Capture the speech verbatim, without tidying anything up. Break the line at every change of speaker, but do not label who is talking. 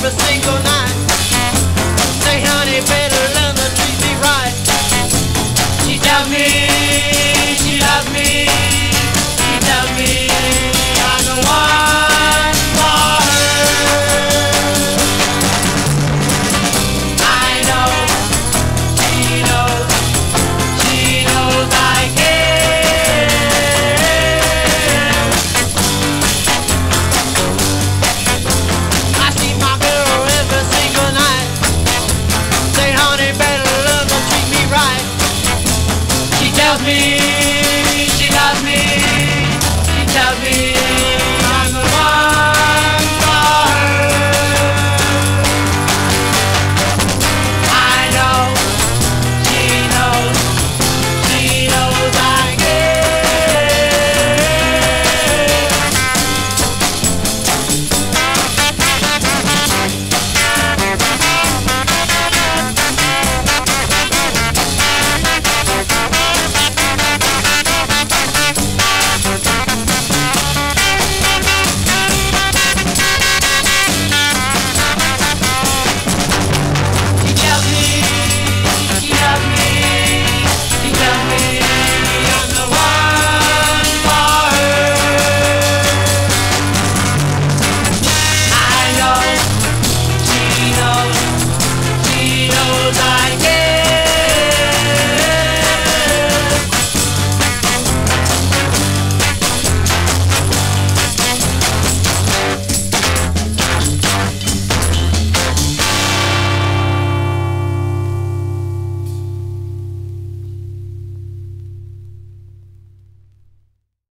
every single night. Say, honey, better learn to treat me right. She tells me she loves me. She tells me I'm the one for her. I know, she knows, she knows I care. I see my girl every single night. Say, honey, better learn to treat me right. She tells me she loves me. She tells me